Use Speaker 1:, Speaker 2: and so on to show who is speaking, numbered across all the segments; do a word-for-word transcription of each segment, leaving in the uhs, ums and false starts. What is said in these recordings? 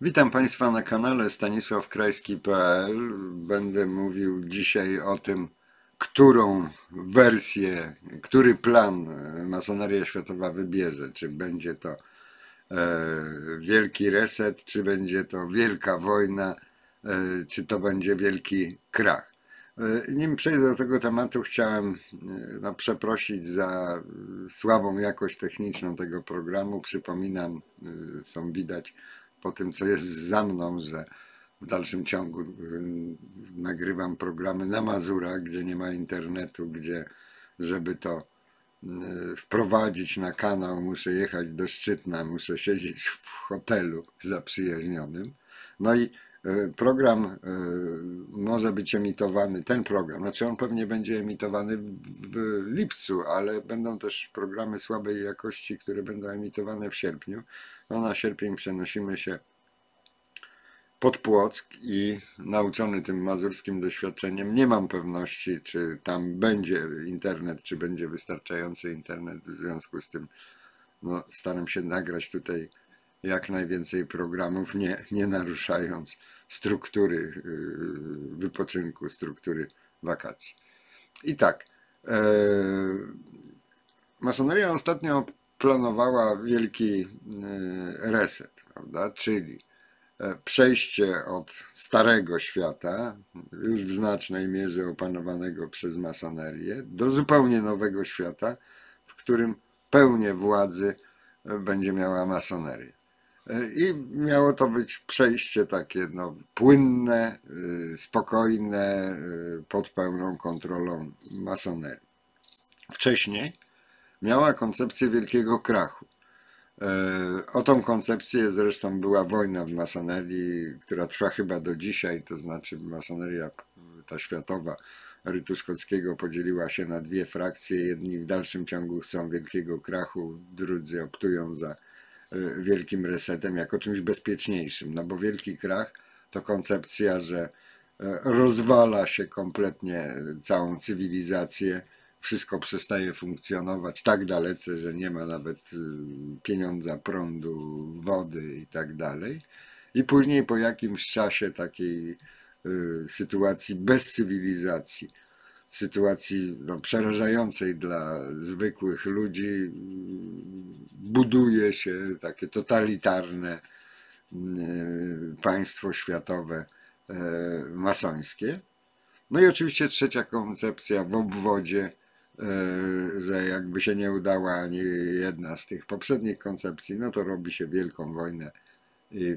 Speaker 1: Witam Państwa na kanale stanisław krajski kropka p l. Będę mówił dzisiaj o tym, którą wersję, który plan masoneria światowa wybierze. Czy będzie to e, wielki reset, czy będzie to wielka wojna, e, czy to będzie wielki krach. E, nim przejdę do tego tematu, chciałem e, no, przeprosić za słabą jakość techniczną tego programu. Przypominam, e, są widać po tym, co jest za mną, że w dalszym ciągu y, nagrywam programy na Mazurach, gdzie nie ma internetu, gdzie żeby to y, wprowadzić na kanał, muszę jechać do Szczytna, muszę siedzieć w hotelu zaprzyjaźnionym. No i y, program y, może być emitowany, ten program, znaczy on pewnie będzie emitowany w, w lipcu, ale będą też programy słabej jakości, które będą emitowane w sierpniu. No na sierpień przenosimy się pod Płock i nauczony tym mazurskim doświadczeniem nie mam pewności, czy tam będzie internet, czy będzie wystarczający internet. W związku z tym no, staram się nagrać tutaj jak najwięcej programów, nie, nie naruszając struktury yy, wypoczynku, struktury wakacji. I tak, yy, masoneria ostatnio planowała wielki yy, reset, prawda? Czyli przejście od starego świata, już w znacznej mierze opanowanego przez masonerię, do zupełnie nowego świata, w którym pełnię władzy będzie miała masoneria. I miało to być przejście takie no, płynne, spokojne, pod pełną kontrolą masonerii. Wcześniej miała koncepcję wielkiego krachu. O tą koncepcję zresztą była wojna w masonerii, która trwa chyba do dzisiaj, to znaczy masoneria ta światowa rytu szkockiego podzieliła się na dwie frakcje. Jedni w dalszym ciągu chcą wielkiego krachu, drudzy optują za wielkim resetem jako czymś bezpieczniejszym, no bo wielki krach to koncepcja, że rozwala się kompletnie całą cywilizację, wszystko przestaje funkcjonować tak dalece, że nie ma nawet pieniądza, prądu, wody i tak dalej. I później po jakimś czasie takiej sytuacji bez cywilizacji, sytuacji no, przerażającej dla zwykłych ludzi, buduje się takie totalitarne państwo światowe masońskie. No i oczywiście trzecia koncepcja w obwodzie, że jakby się nie udała ani jedna z tych poprzednich koncepcji, no to robi się wielką wojnę i,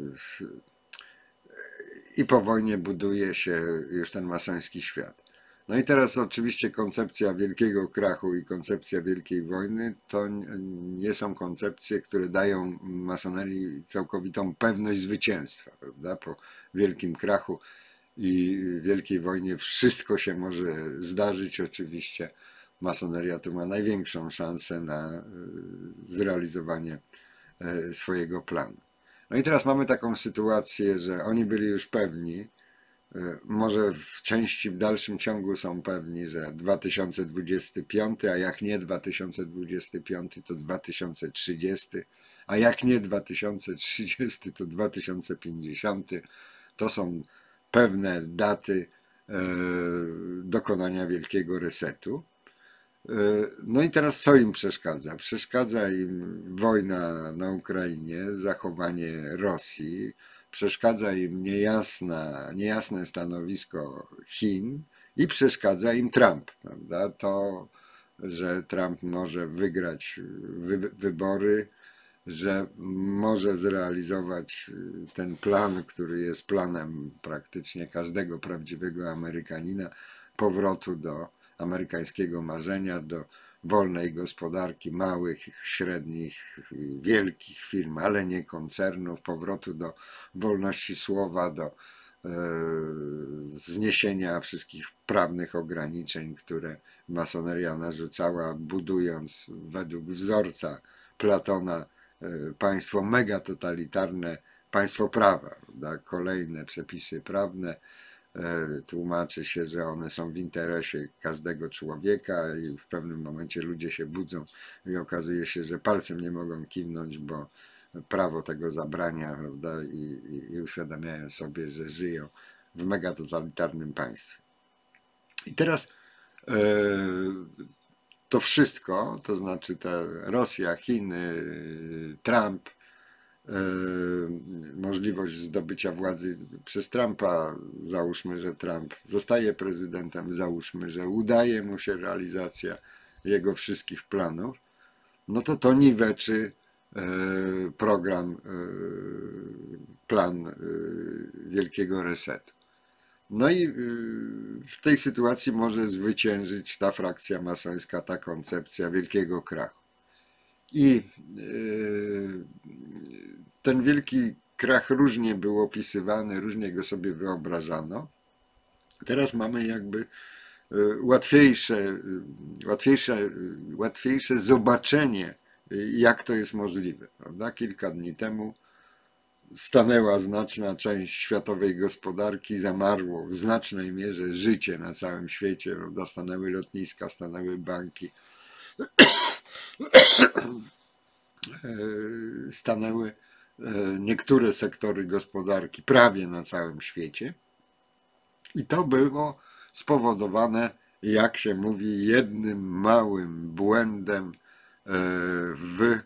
Speaker 1: i po wojnie buduje się już ten masoński świat. No i teraz oczywiście koncepcja wielkiego krachu i koncepcja wielkiej wojny to nie są koncepcje, które dają masonerii całkowitą pewność zwycięstwa, prawda? Po wielkim krachu i wielkiej wojnie wszystko się może zdarzyć. Oczywiście masoneria tu ma największą szansę na zrealizowanie swojego planu. No i teraz mamy taką sytuację, że oni byli już pewni, może w części w dalszym ciągu są pewni, że dwa tysiące dwudziesty piąty, a jak nie dwa tysiące dwudziesty piąty, to dwa tysiące trzydziesty, a jak nie dwa tysiące trzydziesty, to dwa tysiące pięćdziesiąty. To są pewne daty dokonania wielkiego resetu. No i teraz co im przeszkadza? Przeszkadza im wojna na Ukrainie, zachowanie Rosji, przeszkadza im niejasna, niejasne stanowisko Chin i przeszkadza im Trump, prawda? To, że Trump może wygrać wy, wybory, że może zrealizować ten plan, który jest planem praktycznie każdego prawdziwego Amerykanina, powrotu do amerykańskiego marzenia, do wolnej gospodarki, małych, średnich, wielkich firm, ale nie koncernów, powrotu do wolności słowa, do e, zniesienia wszystkich prawnych ograniczeń, które masoneria narzucała, budując według wzorca Platona państwo megatotalitarne, państwo prawa, prawda? Kolejne przepisy prawne, tłumaczy się, że one są w interesie każdego człowieka i w pewnym momencie ludzie się budzą i okazuje się, że palcem nie mogą kiwnąć, bo prawo tego zabrania, prawda, i, i, i uświadamiają sobie, że żyją w megatotalitarnym państwie. I teraz e, to wszystko, to znaczy ta Rosja, Chiny, Trump, e, możliwość zdobycia władzy przez Trumpa, załóżmy, że Trump zostaje prezydentem, załóżmy, że udaje mu się realizacja jego wszystkich planów, no to to niweczy program, plan wielkiego resetu. No i w tej sytuacji może zwyciężyć ta frakcja masońska, ta koncepcja wielkiego krachu. I ten wielki krach różnie był opisywany, różnie go sobie wyobrażano. Teraz mamy jakby łatwiejsze, łatwiejsze, łatwiejsze zobaczenie, jak to jest możliwe, prawda? Kilka dni temu stanęła znaczna część światowej gospodarki, zamarło w znacznej mierze życie na całym świecie, prawda? Stanęły lotniska, stanęły banki, stanęły niektóre sektory gospodarki prawie na całym świecie i to było spowodowane, jak się mówi, jednym małym błędem w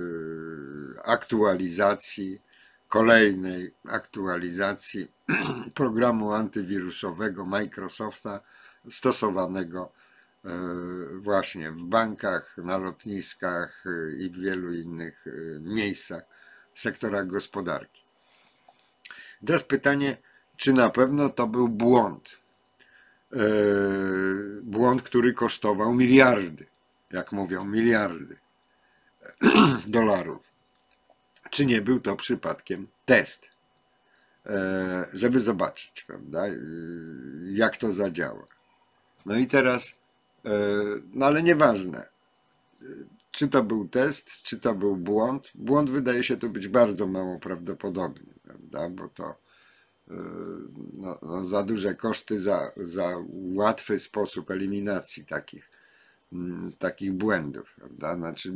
Speaker 1: aktualizacji, kolejnej aktualizacji programu antywirusowego Microsofta stosowanego właśnie w bankach, na lotniskach i w wielu innych miejscach, sektorach gospodarki. Teraz pytanie, czy na pewno to był błąd? Błąd, który kosztował miliardy, jak mówią, miliardy dolarów. Czy nie był to przypadkiem test, żeby zobaczyć, prawda, jak to zadziała. No i teraz, no ale nieważne, czy to był test, czy to był błąd. Błąd wydaje się tu być bardzo mało prawdopodobny, prawda, bo to no, no za duże koszty, za, za łatwy sposób eliminacji takich, takich błędów, prawda, znaczy,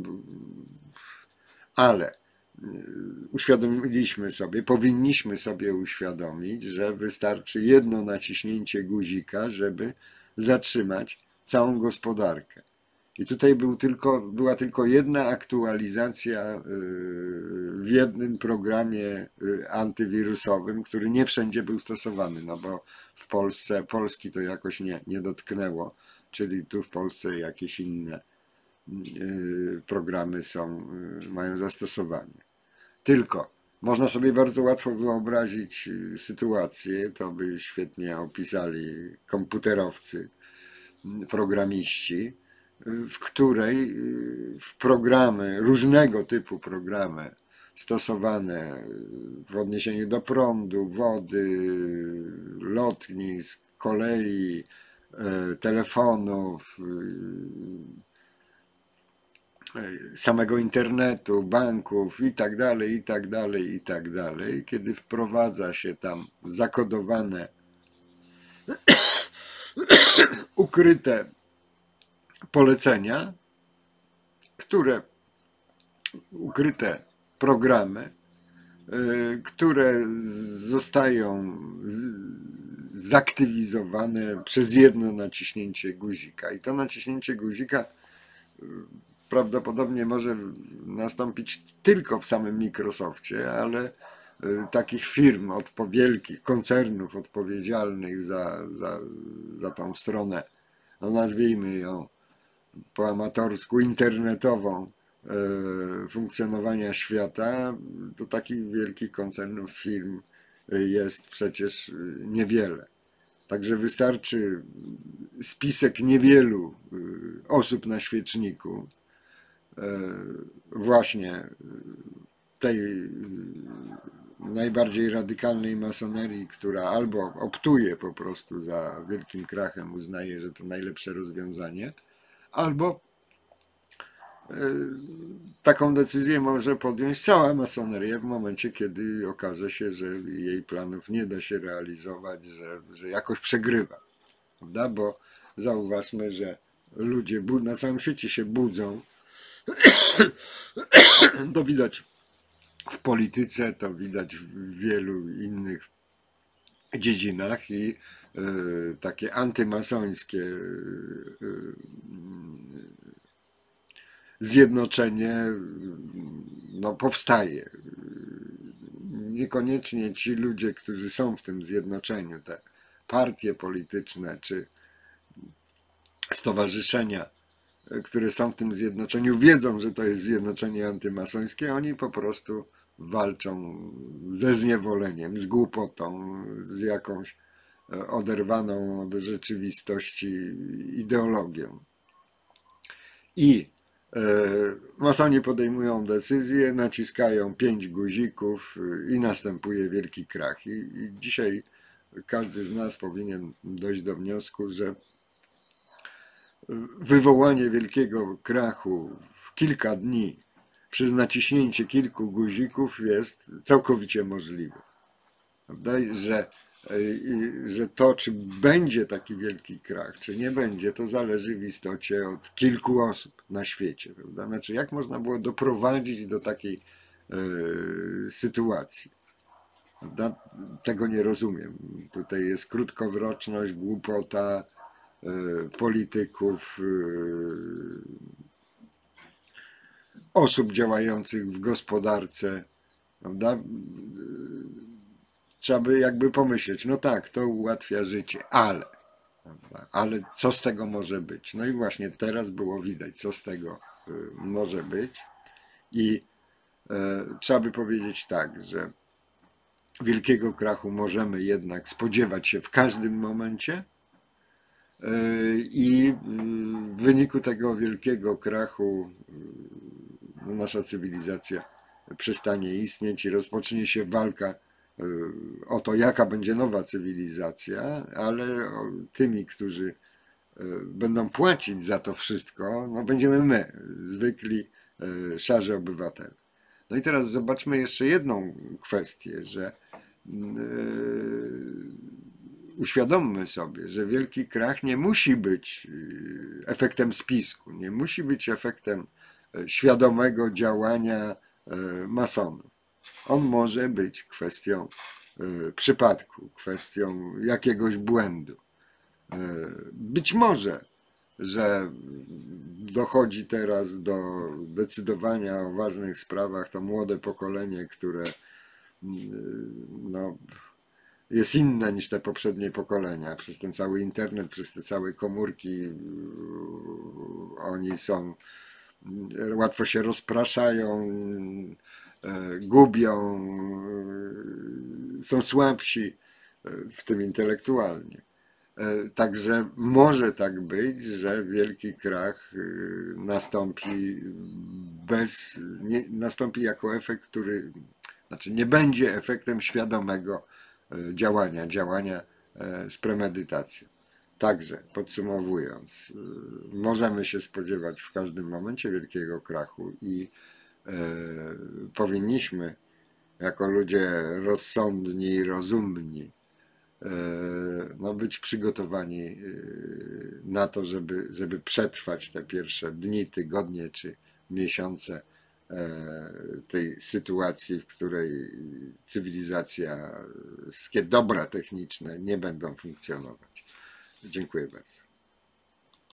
Speaker 1: ale uświadomiliśmy sobie, powinniśmy sobie uświadomić, że wystarczy jedno naciśnięcie guzika, żeby zatrzymać całą gospodarkę. I tutaj był tylko, była tylko jedna aktualizacja w jednym programie antywirusowym, który nie wszędzie był stosowany, no bo w Polsce, Polski to jakoś nie, nie dotknęło, czyli tu w Polsce jakieś inne programy są, mają zastosowanie. Tylko można sobie bardzo łatwo wyobrazić sytuację, to by świetnie opisali komputerowcy, programiści, w której w programy, różnego typu programy stosowane w odniesieniu do prądu, wody, lotnisk, kolei, telefonów, samego internetu, banków i tak dalej, i tak dalej, i tak dalej, kiedy wprowadza się tam zakodowane, ukryte polecenia, które, ukryte programy, które zostają zaktywizowane przez jedno naciśnięcie guzika. I to naciśnięcie guzika prawdopodobnie może nastąpić tylko w samym Microsoftie, ale takich firm, wielkich koncernów odpowiedzialnych za, za, za tą stronę, no nazwijmy ją po amatorsku internetową, funkcjonowania świata, to takich wielkich koncernów, firm jest przecież niewiele. Także wystarczy spisek niewielu osób na świeczniku, właśnie tej najbardziej radykalnej masonerii, która albo optuje po prostu za wielkim krachem, uznaje, że to najlepsze rozwiązanie, albo taką decyzję może podjąć cała masoneria w momencie, kiedy okaże się, że jej planów nie da się realizować, że, że jakoś przegrywa, prawda? Bo zauważmy, że ludzie na całym świecie się budzą, to widać w polityce, to widać w wielu innych dziedzinach i y, takie antymasońskie y, zjednoczenie no, powstaje. Niekoniecznie ci ludzie, którzy są w tym zjednoczeniu, te partie polityczne czy stowarzyszenia, które są w tym zjednoczeniu, wiedzą, że to jest zjednoczenie antymasońskie, oni po prostu walczą ze zniewoleniem, z głupotą, z jakąś oderwaną od rzeczywistości ideologią. I masoni podejmują decyzje, naciskają pięć guzików i następuje wielki krach. I, i dzisiaj każdy z nas powinien dojść do wniosku, że wywołanie wielkiego krachu w kilka dni przez naciśnięcie kilku guzików jest całkowicie możliwe. Prawda? Że, że to, czy będzie taki wielki krach, czy nie będzie, to zależy w istocie od kilku osób na świecie. Prawda? Znaczy, jak można było doprowadzić do takiej y, sytuacji? Prawda? Tego nie rozumiem. Tutaj jest krótkowroczność, głupota y, polityków, y, osób działających w gospodarce, prawda? Trzeba by jakby pomyśleć, no tak, to ułatwia życie, ale, prawda? Ale co z tego może być? No i właśnie teraz było widać, co z tego może być i e, trzeba by powiedzieć tak, że wielkiego krachu możemy jednak spodziewać się w każdym momencie e, i w wyniku tego wielkiego krachu no, nasza cywilizacja przestanie istnieć i rozpocznie się walka o to, jaka będzie nowa cywilizacja, ale tymi, którzy będą płacić za to wszystko, no będziemy my, zwykli, szarzy obywatele. No i teraz zobaczmy jeszcze jedną kwestię, że uświadommy sobie, że wielki krach nie musi być efektem spisku, nie musi być efektem świadomego działania masonów. On może być kwestią przypadku, kwestią jakiegoś błędu. Być może, że dochodzi teraz do decydowania o ważnych sprawach to młode pokolenie, które no, jest inne niż te poprzednie pokolenia. Przez ten cały internet, przez te całe komórki oni są, łatwo się rozpraszają, gubią, są słabsi, w tym intelektualnie. Także może tak być, że wielki krach nastąpi bez, nie, nastąpi jako efekt, który, znaczy nie będzie efektem świadomego działania, działania z premedytacją. Także podsumowując, możemy się spodziewać w każdym momencie wielkiego krachu i powinniśmy jako ludzie rozsądni i rozumni no być przygotowani na to, żeby, żeby przetrwać te pierwsze dni, tygodnie czy miesiące tej sytuacji, w której cywilizacja, wszystkie dobra techniczne nie będą funkcjonować. Dziękuję bardzo.